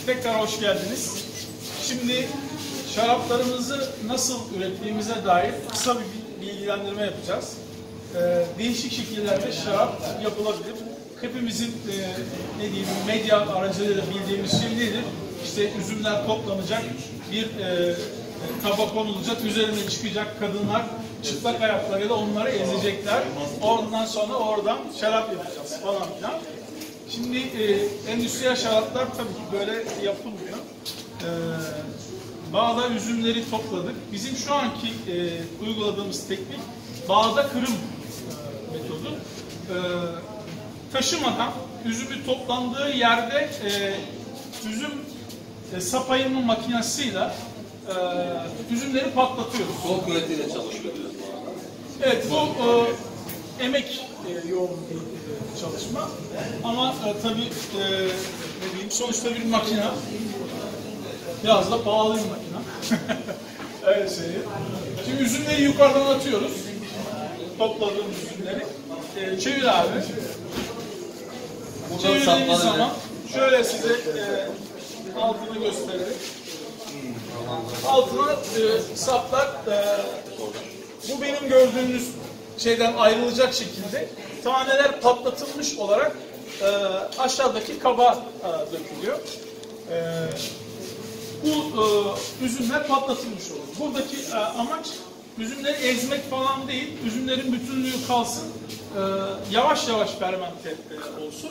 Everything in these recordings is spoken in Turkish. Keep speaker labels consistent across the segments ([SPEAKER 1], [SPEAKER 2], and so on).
[SPEAKER 1] Tekrar hoş geldiniz. Şimdi şaraplarımızı nasıl ürettiğimize dair kısa bir bilgilendirme yapacağız. Değişik şekillerde şarap yapılabilir. Hepimizin ne diyeyim, medya aracılığıyla bildiğimiz şey nedir? İşte üzümler toplanacak, bir kaba konulacak, üzerine çıkacak kadınlar çıplak ayaklarıyla onları ezecekler. Ondan sonra oradan şarap yapacağız falan filan. Şimdi endüstriyel şaraplar tabii ki böyle yapılmıyor. Bağda üzümleri topladık. Bizim şu anki uyguladığımız teknik bağda kırım metodu. Taşımadan üzümü toplandığı yerde üzüm sapayımı makinesiyle üzümleri patlatıyoruz.
[SPEAKER 2] Kol kuvvetiyle çalışıyoruz.
[SPEAKER 1] Evet, bu emek yoğun bir çalışma. Ama tabii ne diyeyim, sonuçta bir makine. Biraz da pahalı bir makine. Öyle söyleyeyim. Şimdi üzümleri yukarıdan atıyoruz. Topladığımız üzümleri. Çevir abi. Çevirdiğimiz zaman şöyle size altını gösterelim. Altına saplar bu benim gördüğünüz şeyden ayrılacak şekilde taneler patlatılmış olarak aşağıdaki kaba dökülüyor. Bu üzümler patlatılmış olur. Buradaki amaç üzümleri ezmek falan değil, üzümlerin bütünlüğü kalsın, yavaş yavaş fermente olsun.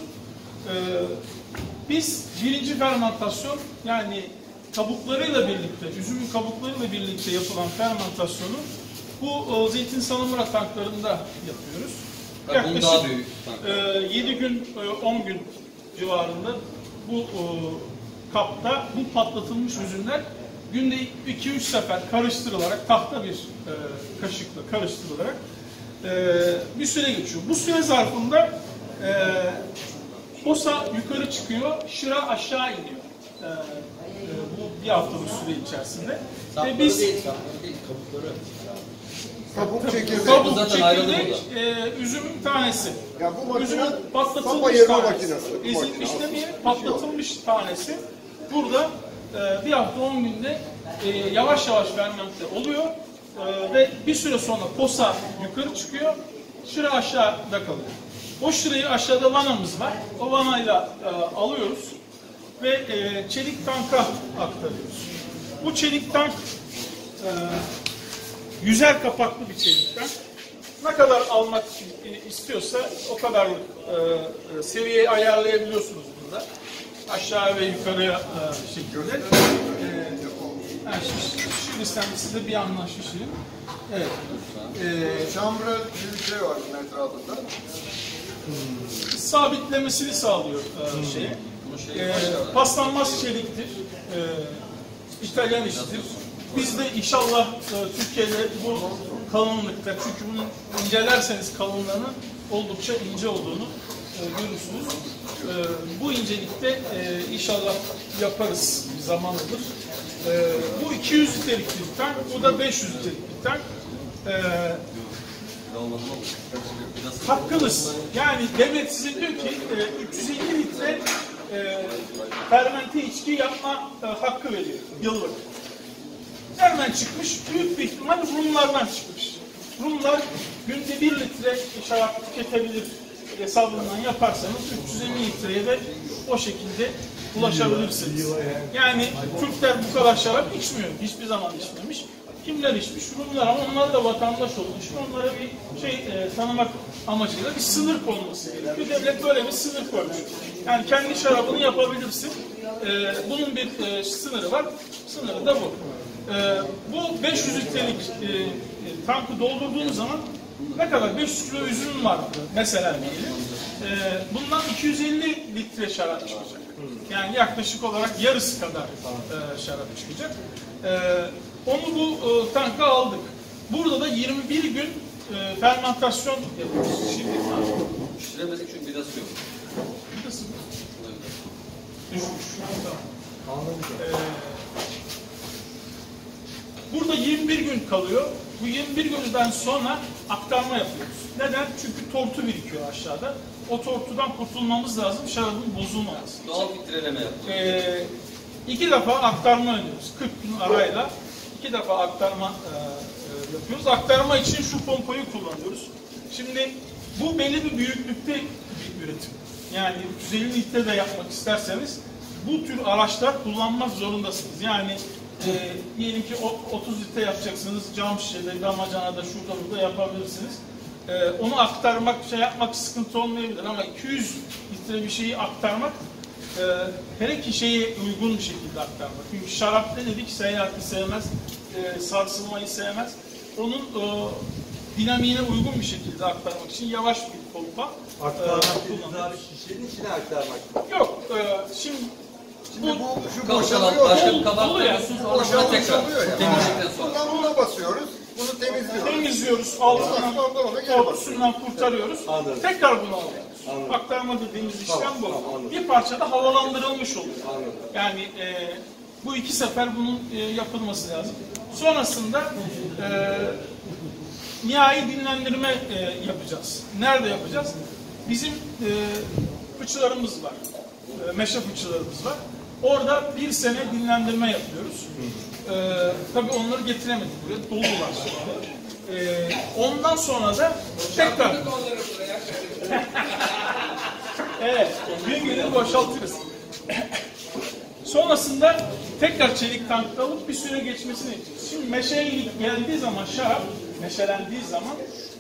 [SPEAKER 1] Biz birinci fermentasyon, yani kabuklarıyla birlikte, üzümün kabuklarıyla birlikte yapılan fermentasyonu bu zeytin salamura tanklarında yapıyoruz. Yaklaşık 7 gün, 10 gün civarında bu kapta bu patlatılmış üzümler günde 2-3 sefer karıştırılarak, tahta bir kaşıkla karıştırılarak bir süre geçiyor. Bu süre zarfında posa yukarı çıkıyor, şıra aşağı iniyor. Bu bir haftalık süre içerisinde.
[SPEAKER 2] Sapları
[SPEAKER 1] biz
[SPEAKER 2] değil, kabukları.
[SPEAKER 3] Kabuk çekirdek.
[SPEAKER 1] kabuk
[SPEAKER 2] Zaten ayrıldı
[SPEAKER 1] çekirdek, üzümün tanesi.
[SPEAKER 3] Ya bu makine
[SPEAKER 1] Üzümün
[SPEAKER 3] sapa
[SPEAKER 1] patlatılmış
[SPEAKER 3] ayırma
[SPEAKER 1] tanesi.
[SPEAKER 3] makinesi.
[SPEAKER 1] Ezilmiş demeyelim, patlatılmış tanesi. Burada bir hafta 10 günde yavaş yavaş fermente oluyor. Ve bir süre sonra posa yukarı çıkıyor, şıra aşağıda kalıyor. O şırayı aşağıda vanamız var. O vanayla alıyoruz ve çelik tanka aktarıyoruz. Bu çelik tank yüzer kapaklı bir çelik tank. Ne kadar almak istiyorsa o kadar seviyeyi ayarlayabiliyorsunuz burada. Aşağı ve yukarıya şekilde. Şimdi size bir yandan şişireyim. Evet.
[SPEAKER 3] Şambrı gibi bir şey var etrafında.
[SPEAKER 1] Sabitlemesini sağlıyor şeye. Paslanmaz çeliktir. İtalyan işidir. Biz de inşallah Türkiye'de bu kalınlıkta, çünkü bunu incelerseniz kalınlığını oldukça ince olduğunu görürsünüz. Bu incelikte inşallah yaparız, bir zaman alır. Bu 200 litrelik bir tank, bu da 500 litrelik bir tank. Hakkınız. Yani devlet size diyor ki 350 litre fermente içki yapma hakkı veriyor yıllık. Nereden çıkmış? Büyük bir ihtimal Rumlardan çıkmış. Rumlar günde 1 litre şarap tüketebilir hesabından yaparsanız 350 litreye de o şekilde ulaşabilirsiniz. Yani Türkler bu kadar şarap içmiyor. Hiçbir zaman içmemiş. Kimler içmiş? Rumlar, ama onlar da vatandaş olduğu için onlara bir şey tanımak amacıyla bir sınır konulması gerekiyor. Devlet böyle bir sınır koymuş. Yani kendi şarabını yapabilirsin. Bunun bir sınırı var. Sınırı da bu. Bu 500 litrelik tankı doldurduğunuz zaman ne kadar? 500 kilo üzüm var mesela diyelim. Bundan 250 litre şarap çıkacak. Yani yaklaşık olarak yarısı kadar şarap çıkacak. Onu bu tanka aldık. Burada da 21 gün fermentasyon yapıyoruz. Şimdi
[SPEAKER 2] Pişiremedik çünkü biraz yok.
[SPEAKER 1] Nasıl? Düşmüş. Tamam. Burada 21 gün kalıyor. Bu 21 günden sonra aktarma yapıyoruz. Neden? Çünkü tortu birikiyor aşağıda. O tortudan kurtulmamız lazım, şarabın bozulmaması.
[SPEAKER 2] Doğal filtreleme yapıyoruz.
[SPEAKER 1] 2 defa aktarma ödüyoruz. 40 gün arayla 2 defa aktarma yapıyoruz. Aktarma için şu pompayı kullanıyoruz. Şimdi bu belli bir büyüklükte bir üretim. Yani 350 litre de yapmak isterseniz bu tür araçlar kullanmak zorundasınız. Yani diyelim ki 30 litre yapacaksınız, cam şişede, damacanada, şurada burada yapabilirsiniz. Onu aktarmak, yapmak sıkıntı olmayabilir ama 200 litre bir şeyi aktarmak hele ki şeye uygun bir şekilde aktarmak. Çünkü şarap ne dedik? Seyahati sevmez, sarsılmayı sevmez. Onun dinamiğine uygun bir şekilde aktarmak için yavaş bir pompa
[SPEAKER 4] Aktarmak şişenin içine aktarmak.
[SPEAKER 1] yok. Şimdi
[SPEAKER 3] Şimdi bu şu
[SPEAKER 2] Kalçalan
[SPEAKER 3] boşalıyor.
[SPEAKER 2] başka kabartıyorsunuz, sonra tekrar temizledikten sonra.
[SPEAKER 3] Buradan buna basıyoruz. Bunu temizliyoruz.
[SPEAKER 1] Temizliyoruz, altından kurtarıyoruz.
[SPEAKER 4] Anladım.
[SPEAKER 1] Tekrar bunu alıyoruz.
[SPEAKER 4] Anladım.
[SPEAKER 1] Aktarma dediğimiz işlem
[SPEAKER 4] Tamam,
[SPEAKER 1] bu.
[SPEAKER 4] tamam, anladım.
[SPEAKER 1] Bir parça da havalandırılmış oluyor.
[SPEAKER 4] Anladım.
[SPEAKER 1] Yani bu 2 sefer bunun yapılması lazım. Sonrasında nihai dinlendirme yapacağız. Nerede yapacağız? Bizim fıçılarımız var. Meşe fıçılarımız var. Orada 1 sene dinlendirme yapıyoruz. Tabii onları getiremedik buraya. Dolular şimdi. Ondan sonra da tekrar evet, bir günü boşaltırız. Sonrasında tekrar çelik tankta alıp bir süre geçmesini yapacağız. Şimdi meşeye geldiği zaman şarap, meşelendiği zaman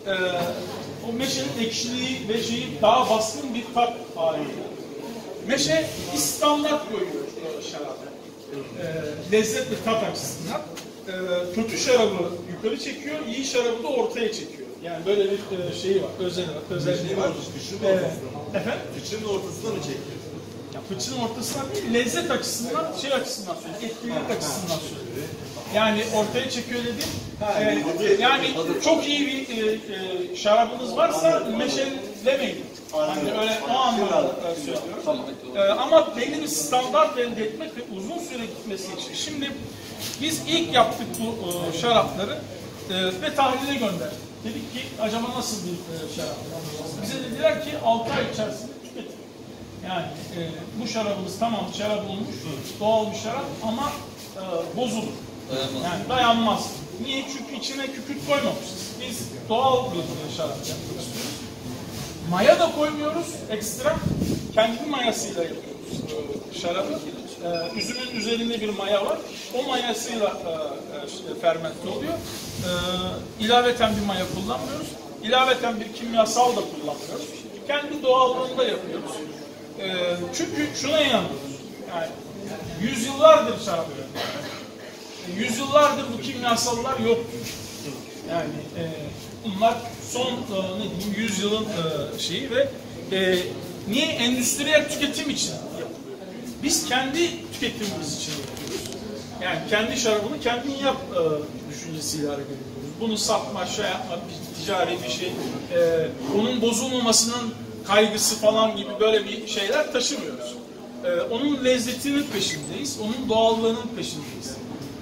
[SPEAKER 1] o meşenin ekşiliği ve şeyi daha baskın bir tat haline geliyor. Meşe bir standart koyuyor şarabı. Lezzetli tat açısından. Kötü şarabı yukarı çekiyor, iyi şarabı da ortaya çekiyor. Yani böyle bir şeyi var, özelliği var. Efendim?
[SPEAKER 4] Fıçının ortasına mı çekiyor?
[SPEAKER 1] Ya fıçının ortasından değil, lezzet açısından, şey açısından söylüyorum, etkilik açısından söylüyorum. Yani ortaya çekiyor dediğim, yani çok iyi bir şarabınız varsa meşelemeyin. Yani öyle o anlamda söylüyorum. Ama belli bir standart elde etmek ve uzun süre gitmesi için. Şimdi biz ilk yaptık bu şarapları ve tahlile gönderdik. Dedik ki acaba nasıl bir şarap? Bize dediler ki 6 ay içerisinde tüketin. Yani bu şarabımız tamam şarap olmuş, doğal bir şarap ama bozulur.
[SPEAKER 2] Dayanmaz.
[SPEAKER 1] Yani dayanmaz. Niye? Çünkü içine kükürt koymamışız. Biz doğal bir şarap yapmak istiyoruz. Maya da koymuyoruz ekstra. Kendi mayasıyla yapıyoruz şarabı. Üzümün üzerinde bir maya var. O mayasıyla fermente oluyor. İlaveten bir maya kullanmıyoruz. İlaveten bir kimyasal da kullanmıyoruz. Kendi doğallığında yapıyoruz. Çünkü şuna inanıyoruz. Yani yüzyıllardır şarap üretiyoruz. Yüzyıllardır bu kimyasallar yoktur. Yani bunlar son ne diyeyim 100 yılın şeyi ve niye endüstriyel tüketim için yapılıyor? Biz kendi tüketimimiz için yapıyoruz. Yani kendi şarabını kendin yap düşüncesiyle hareket ediyoruz. Bunu satma, şey yapma, bir ticari bir şey, onun bozulmamasının kaygısı falan gibi böyle bir şeyler taşımıyoruz. Onun lezzetinin peşindeyiz, onun doğallığının peşindeyiz.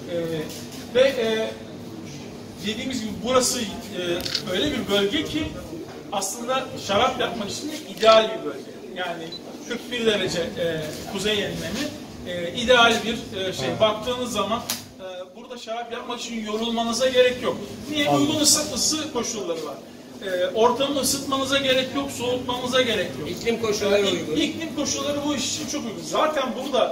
[SPEAKER 1] Ve dediğimiz gibi burası öyle bir bölge ki aslında şarap yapmak için ideal bir bölge. Yani 41 derece kuzey enlemi ideal bir şey. Baktığınız zaman burada şarap yapmak için yorulmanıza gerek yok. Niye? Uygun ısı koşulları var. Ortamı ısıtmanıza gerek yok, soğutmanıza gerek yok.
[SPEAKER 5] İklim koşulları uygun.
[SPEAKER 1] İklim koşulları bu iş için çok uygun. Zaten burada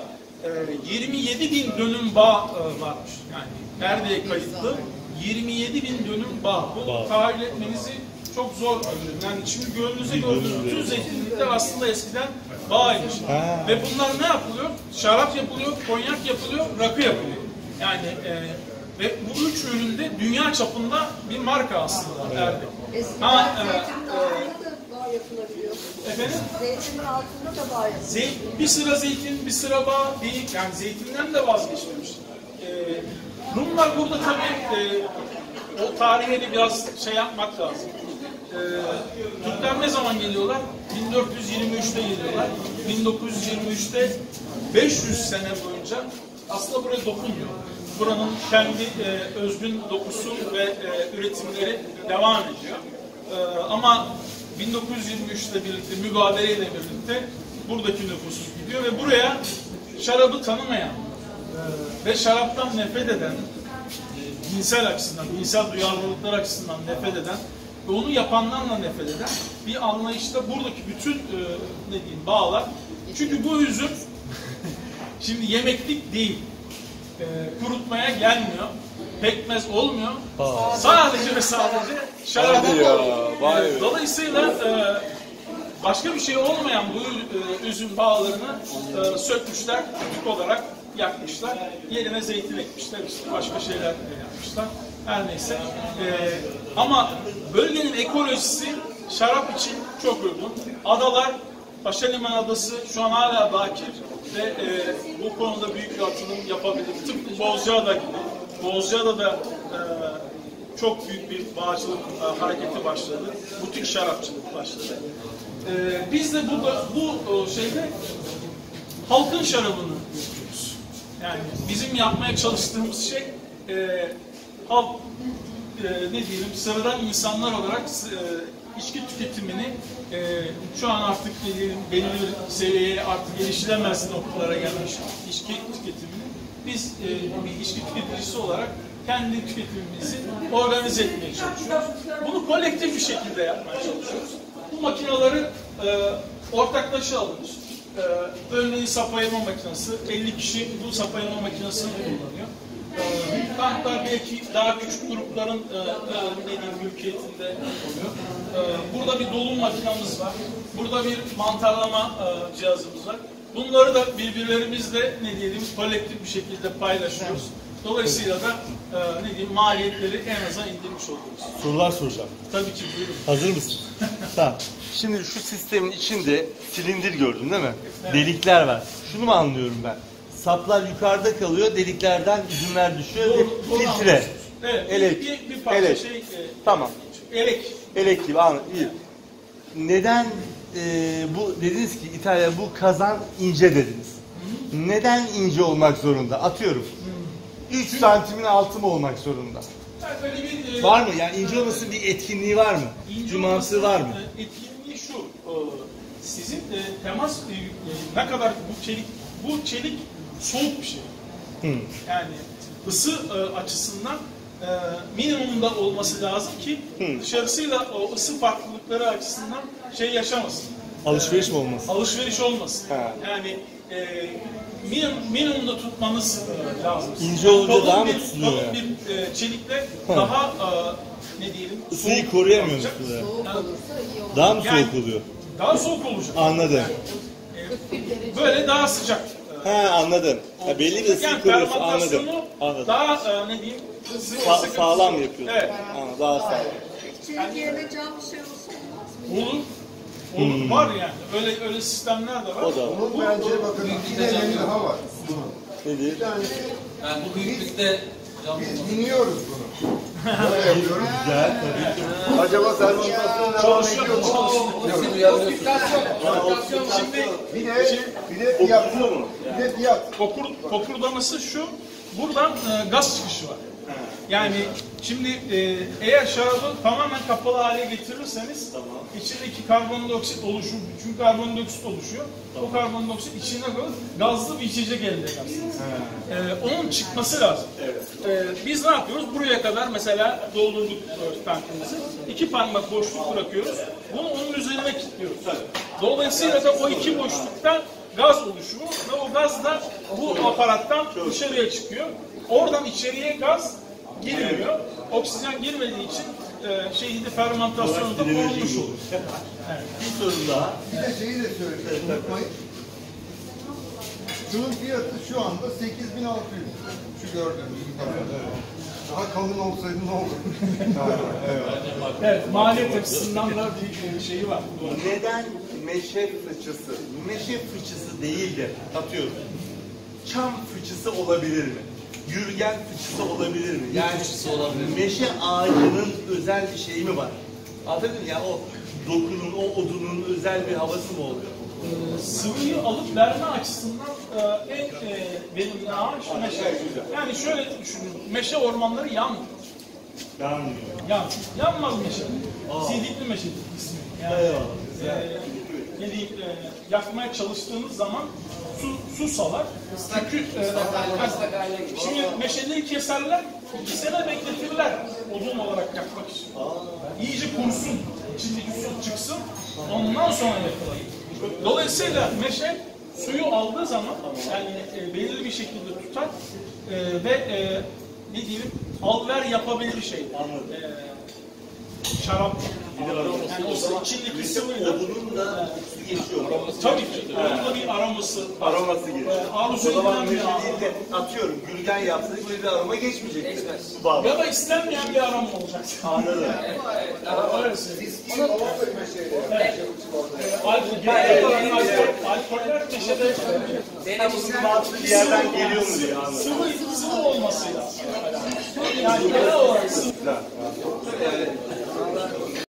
[SPEAKER 1] 27 bin dönüm bağ varmış. Yani nerede kayıtlı? 27 bin dönüm bağ. Bunu tahayyül etmenizi çok zor görüyorum. Yani şimdi gönlünüze gördüğünüz bütün zeytinlikler aslında eskiden bağymış. Ve bunlar ne yapılıyor? Şarap yapılıyor, konyak yapılıyor, rakı yapılıyor. Yani ve bu 3 üründe dünya çapında bir marka aslında.
[SPEAKER 6] Eskiden zeytinin altında da bağ yapılabiliyor.
[SPEAKER 1] Efendim?
[SPEAKER 6] Zeytinin altında da bağ yapılıyor.
[SPEAKER 1] Bir sıra zeytin, bir sıra bağ değil. Yani zeytinden de vazgeçmemiş. Rumlar burada tabii o tarihe de biraz şey yapmak lazım. Türkler ne zaman geliyorlar? 1423'te geliyorlar. 1923'te 500 sene boyunca aslında buraya dokunmuyor. Buranın kendi özgün dokusu ve üretimleri devam ediyor. Ama 1923'te birlikte, mübadeleyle birlikte buradaki nüfus gidiyor ve buraya şarabı tanımayan, ve şaraptan nefret eden, dinsel açısından, dinsel duyarlılıklar açısından nefret eden ve onu yapandan da nefret eden bir anlayışta buradaki bütün ne diyeyim bağlar. Çünkü bu üzüm şimdi yemeklik değil, kurutmaya gelmiyor, pekmez olmuyor. Sadece ve sadece şarap oluyor. Dolayısıyla başka bir şey olmayan bu üzüm bağlarını sökmüşler, kütük olarak yakmışlar. Yerine zeytin ekmişler, işte başka şeyler yapmışlar. Her neyse. Ama bölgenin ekolojisi şarap için çok uygun. Adalar, Paşaliman Adası şu an hala bakir ve bu konuda büyük bir atılım yapabilir. Tıpkı Bozcaada gibi. Bozcaada da çok büyük bir bağcılık hareketi başladı. Butik şarapçılık başladı. Biz de bu şeyde halkın şarabını yapıyoruz. Yani bizim yapmaya çalıştığımız şey halk ne diyelim sıradan insanlar olarak içki tüketimini şu an artık belirli bir seviyeye artık erişilemez noktalara gelmiş içki tüketimini biz bir içki tüketicisi olarak kendi tüketimimizi organize etmeye çalışıyoruz. Bunu kolektif bir şekilde yapmaya çalışıyoruz. Bu makineleri ortaklaşa alıyoruz. Örneğin sap ayırma makinesi, 50 kişi bu sap ayırma makinesini kullanıyor. Tanklar belki daha küçük grupların mülkiyetinde oluyor. Burada bir dolum makinamız var. Burada bir mantarlama cihazımız var. Bunları da birbirlerimizle ne diyelim kolektif bir şekilde paylaşıyoruz. Dolayısıyla da ne diyeyim maliyetleri en aza indirmiş oluyoruz.
[SPEAKER 5] Sorular soracağım.
[SPEAKER 1] Tabii ki buyurun.
[SPEAKER 5] Hazır mısın? Tamam. Şimdi şu sistemin içinde silindir gördün değil mi? Evet. Delikler var. Şunu mu anlıyorum ben? Saplar yukarıda kalıyor, deliklerden üzümler düşüyor ve filtre.
[SPEAKER 1] Evet,
[SPEAKER 5] elek.
[SPEAKER 1] Bir parça
[SPEAKER 5] elek.
[SPEAKER 1] şey.
[SPEAKER 5] Tamam.
[SPEAKER 1] Elek.
[SPEAKER 5] Elek gibi anladım. İyi. Neden bu dediniz ki İtalya bu kazan ince dediniz. Hı. Neden ince olmak zorunda? Atıyorum. 3 santimin altı mı olmak zorunda?
[SPEAKER 1] Yani bir,
[SPEAKER 5] var mı? Yani ince olmasının bir etkinliği var mı? Cumansı var mı?
[SPEAKER 1] Etkinliği şu. Sizin temas ne kadar bu çelik soğuk bir şey. Yani ısı açısından minimumda olması lazım ki dışarısıyla o ısı farklılıkları açısından şey yaşamasın.
[SPEAKER 5] Alışveriş mi olmasın?
[SPEAKER 1] Alışveriş olmasın. Yani minimumda tutmanız lazım.
[SPEAKER 5] İnce olunca daha mı tutuluyor
[SPEAKER 1] kalın
[SPEAKER 5] yani?
[SPEAKER 1] bir çelikle daha ne diyelim?
[SPEAKER 5] Isıyı koruyamıyor musunuz? Daha mı soğuk oluyor?
[SPEAKER 1] Daha soğuk olacak.
[SPEAKER 5] Anladım.
[SPEAKER 1] Böyle daha sıcak.
[SPEAKER 5] Anladım. Belli bir ısıyı koruyorsun. Anladım.
[SPEAKER 1] Daha ne diyeyim?
[SPEAKER 5] Sağlam yapıyor.
[SPEAKER 1] Evet.
[SPEAKER 5] Daha sağlam.
[SPEAKER 6] Çelik yerine cam bir şey olsa olmaz mı?
[SPEAKER 1] Olur. Var yani. Öyle sistemler de var.
[SPEAKER 5] O da var.
[SPEAKER 3] Bunun bence bakın bir deneyimi daha var.
[SPEAKER 5] Nedir?
[SPEAKER 3] Bir tanesi
[SPEAKER 2] Yani bu büyüklükte
[SPEAKER 3] biz biniyoruz bunu. Böyle yapıyoruz.
[SPEAKER 5] Güzel tabii.
[SPEAKER 3] Acaba fermentasyon devam ediyor mu?
[SPEAKER 1] Şimdi
[SPEAKER 3] Bir de fiyat. Bir de fiyat.
[SPEAKER 1] kokurdaması şu. Buradan gaz çıkışı var. Yani şimdi eğer şarabı tamamen kapalı hale getirirseniz içindeki karbondioksit oluşur. Çünkü karbondioksit oluşuyor. O karbondioksit içine koyup gazlı bir içecek elde edersiniz. Onun çıkması lazım. Biz ne yapıyoruz? Buraya kadar mesela doldurduk tankımızı. 2 parmak boşluk bırakıyoruz. Bunu onun üzerine kilitliyoruz. Dolayısıyla da o 2 boşluktan gaz oluşuyor ve o gaz da bu aparattan dışarıya çıkıyor. Oradan içeriye gaz girmiyor. Oksijen girmediği için şeyinde fermentasyonu da korunmuş olur.
[SPEAKER 5] Bir soru daha.
[SPEAKER 3] Bir de şeyi de söyleyeyim. Unutmayın. Şunun fiyatı şu anda 8.600. Şu gördüğünüz kadar. Daha kalın olsaydı ne olur?
[SPEAKER 1] Evet, maliyet açısından da bir şeyi var.
[SPEAKER 5] Neden meşe fıçısı? Meşe fıçısı değil de atıyorum. Çam fıçısı olabilir mi? Yürgen fıçısı olabilir mi? Yani meşe ağacının özel bir şeyi mi var? Anladın mı? Yani o dokunun, o odunun özel bir havası mı oluyor?
[SPEAKER 1] Sıvıyı alıp verme açısından en verimli ağaç meşe. Yani şöyle düşünün, meşe ormanları yanmıyor. Yanmaz meşe. Sidikli meşe ismi. Yani, ne diyeyim, yakmaya çalıştığınız zaman su salar. Çünkü şimdi meşaleyi keserler, 2 sene bekletirler odun olarak yakmak için. İyice kurusun, içindeki su çıksın, ondan sonra yakılır. Dolayısıyla meşe suyu aldığı zaman yani belirli bir şekilde tutar ve ne diyelim alver yapabilir şey. Şarap. Yani o içindeki sıvıyla
[SPEAKER 5] Odunun da kokusu geçiyor.
[SPEAKER 1] tabii ki onun da bir aroması
[SPEAKER 5] geliyor. O
[SPEAKER 1] arzusu
[SPEAKER 5] zaman
[SPEAKER 1] edilen bir aroma.
[SPEAKER 5] meşe değil de atıyorum gürgen yaptık böyle bir aroma geçmeyecek. Su bağlı.
[SPEAKER 1] Ya da istenmeyen bir aroma olacak.
[SPEAKER 5] Anladım.
[SPEAKER 1] Öyle söyleyeyim. Alkoller meşede
[SPEAKER 5] Bir yerden geliyor mu diye anladım.
[SPEAKER 1] sıvı olması lazım. Yani genel olarak sıvı.